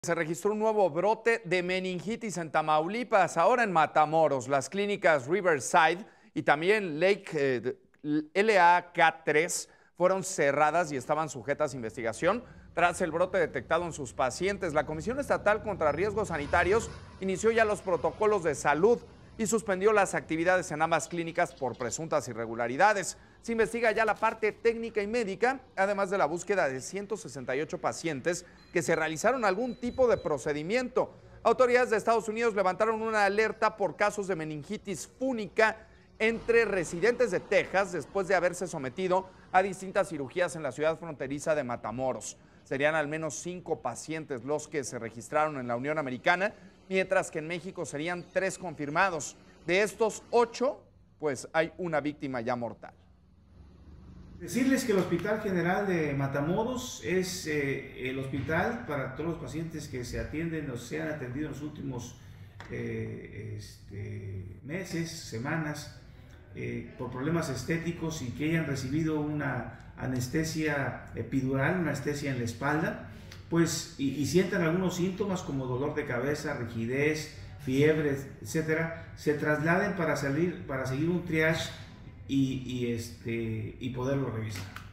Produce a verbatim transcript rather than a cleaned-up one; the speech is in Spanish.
Se registró un nuevo brote de meningitis en Tamaulipas, ahora en Matamoros. Las clínicas Riverside y también Lake eh, L A K tres fueron cerradas y estaban sujetas a investigación tras el brote detectado en sus pacientes. La Comisión Estatal contra Riesgos Sanitarios inició ya los protocolos de salud y suspendió las actividades en ambas clínicas por presuntas irregularidades. Se investiga ya la parte técnica y médica, además de la búsqueda de ciento sesenta y ocho pacientes que se realizaron algún tipo de procedimiento. Autoridades de Estados Unidos levantaron una alerta por casos de meningitis fúnica entre residentes de Texas después de haberse sometido a distintas cirugías en la ciudad fronteriza de Matamoros. Serían al menos cinco pacientes los que se registraron en la Unión Americana, mientras que en México serían tres confirmados. De estos ocho, pues hay una víctima ya mortal. Decirles que el Hospital General de Matamoros es eh, el hospital para todos los pacientes que se atienden o se han atendido en los últimos eh, este, meses, semanas, eh, por problemas estéticos y que hayan recibido una anestesia epidural, una anestesia en la espalda, pues y, y sientan algunos síntomas como dolor de cabeza, rigidez, fiebre, etcétera, se trasladen para salir, para seguir un triage y, y, este, y poderlo revisar.